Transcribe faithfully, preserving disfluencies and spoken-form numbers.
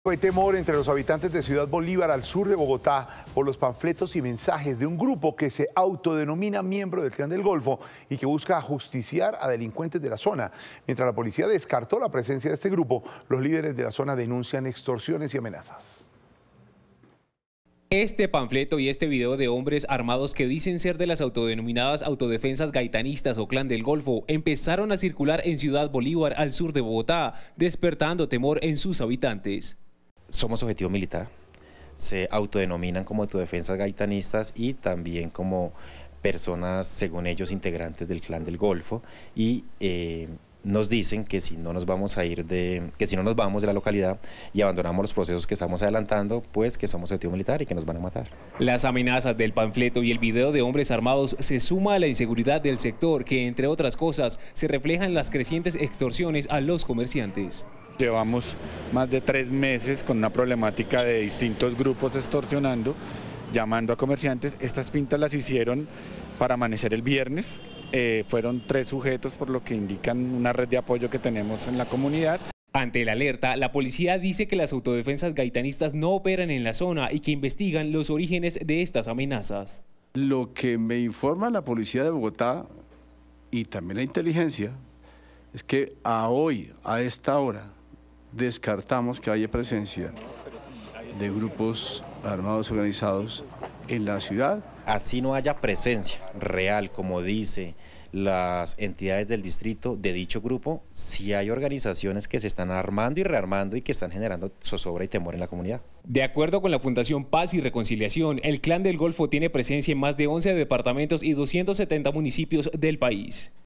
Hay temor entre los habitantes de Ciudad Bolívar, al sur de Bogotá, por los panfletos y mensajes de un grupo que se autodenomina miembro del Clan del Golfo y que busca ajusticiar a delincuentes de la zona. Mientras la policía descartó la presencia de este grupo, los líderes de la zona denuncian extorsiones y amenazas. Este panfleto y este video de hombres armados que dicen ser de las autodenominadas autodefensas gaitanistas o Clan del Golfo empezaron a circular en Ciudad Bolívar, al sur de Bogotá, despertando temor en sus habitantes. Somos objetivo militar, se autodenominan como autodefensas gaitanistas y también como personas, según ellos, integrantes del Clan del Golfo, y eh, nos dicen que si no nos vamos a ir de, que si no nos vamos de la localidad y abandonamos los procesos que estamos adelantando, pues que somos objetivo militar y que nos van a matar. Las amenazas del panfleto y el video de hombres armados se suma a la inseguridad del sector que, entre otras cosas, se refleja en las crecientes extorsiones a los comerciantes. Llevamos más de tres meses con una problemática de distintos grupos extorsionando, llamando a comerciantes. Estas pintas las hicieron para amanecer el viernes. Eh, fueron tres sujetos, por lo que indican una red de apoyo que tenemos en la comunidad. Ante la alerta, la policía dice que las autodefensas gaitanistas no operan en la zona y que investigan los orígenes de estas amenazas. Lo que me informa la policía de Bogotá y también la inteligencia es que a hoy, a esta hora, descartamos que haya presencia de grupos armados organizados en la ciudad. Así no haya presencia real, como dice las entidades del distrito de dicho grupo, sí hay organizaciones que se están armando y rearmando y que están generando zozobra y temor en la comunidad. De acuerdo con la Fundación Paz y Reconciliación, el Clan del Golfo tiene presencia en más de once departamentos y doscientos setenta municipios del país.